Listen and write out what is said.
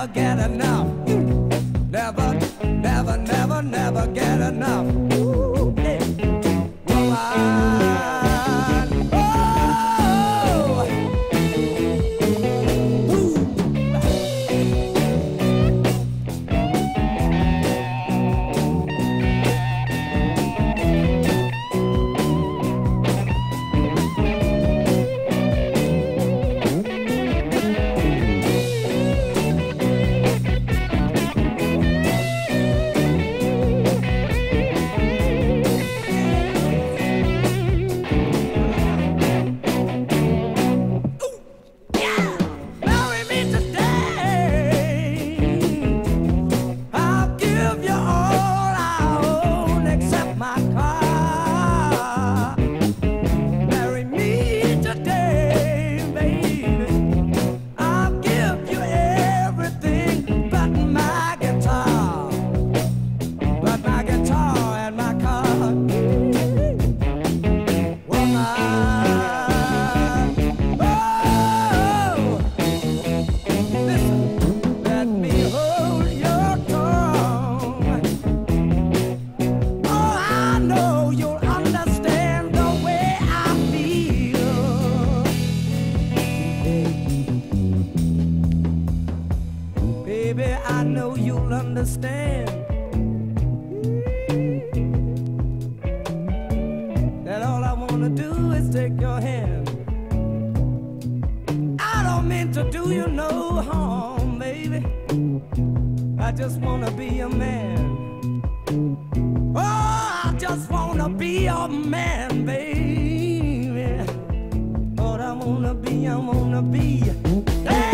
never get enough. Never, never, never, never get enough. Ooh, yeah. Woman, oh, ooh. Baby, I know you'll understand that all I wanna do is take your hand. I don't mean to do you no harm, baby. I just wanna be a man. Oh, I just wanna be a man, baby. What I wanna be, I wanna be.